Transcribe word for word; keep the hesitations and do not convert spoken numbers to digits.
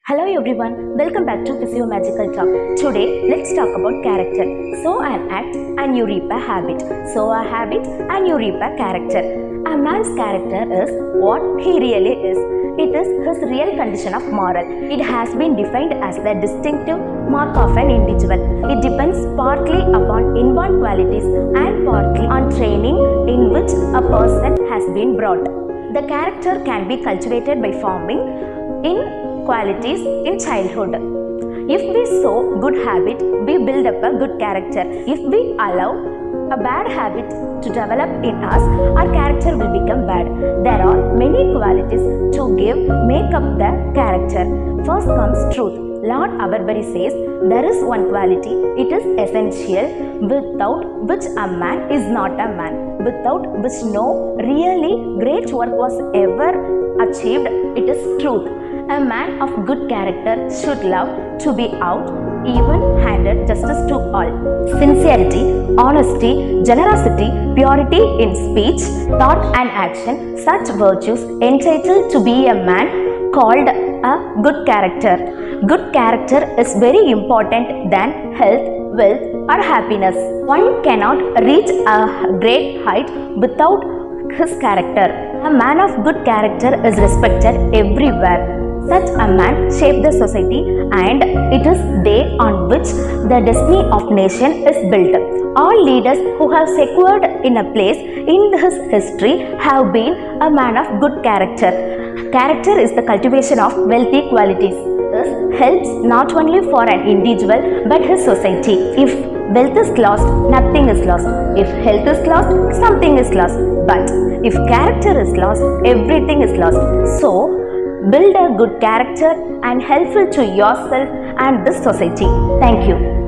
Hello everyone, welcome back to Physio Magical Talk. Today, let's talk about character. Sow an act and you reap a habit. Sow a habit and you reap a character. A man's character is what he really is. It is his real condition of moral. It has been defined as the distinctive mark of an individual. It depends partly upon inborn qualities and partly on training in which a person has been brought. The character can be cultivated by forming in qualities in childhood. If we sow good habit, we build up a good character. If we allow a bad habit to develop in us, our character will become bad. There are many qualities to give make up the character. First comes truth. Lord Auberbury says, there is one quality, it is essential, without which a man is not a man, without which no really great work was ever achieved. It is truth. A man of good character should love to be out, even-handed justice to all. Sincerity, honesty, generosity, purity in speech, thought and action, such virtues entitle to be a man called a good character. Good character is very important than health, wealth or happiness. One cannot reach a great height without his character. A man of good character is respected everywhere. Such a man shapes the society, and it is they on which the destiny of nation is built. All leaders who have secured in a place in his history have been a man of good character. Character is the cultivation of wealthy qualities. This helps not only for an individual but his society. If wealth is lost, nothing is lost. If health is lost, something is lost. But if character is lost, everything is lost. So, build a good character and helpful to yourself and this society. Thank you.